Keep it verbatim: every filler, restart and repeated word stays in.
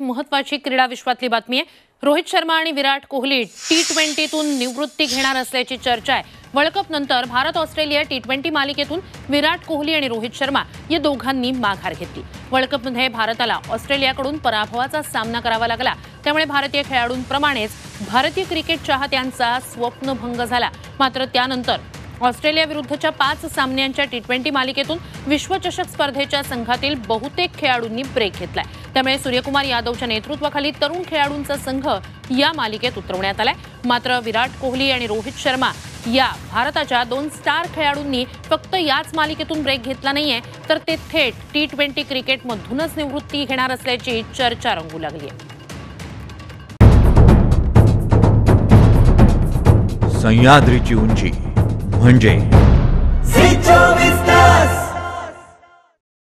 महत्त्वाची क्रीडा विश्वातली बातमी आहे। रोहित शर्मा आणि विराट कोहली टी ट्वेंटीतून निवृत्ती घेणार असल्याची चर्चा आहे। वर्ल्ड कप नंतर भारत ऑस्ट्रेलिया टी ट्वेंटी मालिकेतून विराट कोहली आणि रोहित शर्मा या दोघांनी माघार घेतली। वर्ल्ड कप मध्ये भारताला ऑस्ट्रेलियाकडून पराभवाचा सामना करावा लागला, त्यामुळे भारतीय खेळाडूंप्रमाणेच भारतीय क्रिकेट चाहत्यांचा स्वप्नभंग झाला। मात्र त्यानंतर ऑस्ट्रेलिया विरुद्धच्या पाच सामन्यांच्या टी ट्वेंटी मालिकेतून विश्वचषक स्पर्धेच्या संघातील बहुतेक खेळाडूंनी ब्रेक घेतलाय। त्यामुळे सूर्यकुमार यादवच्या नेतृत्वाखाली तरुण खेळाडूंचा संघ या मालिकेत उतरवण्यात आलाय। मात्र विराट कोहली आणि रोहित शर्मा या भारताच्या दोन स्टार खेळाडूंनी फक्त याच मालिकेतून ब्रेक घेतला नाहीये, तर ते थेट टी ट्वेंटी क्रिकेटमधूनच निवृत्ती घेणार असल्याची चर्चा रंगू लागली आहे। सह्याद्रीची उंची म्हणजे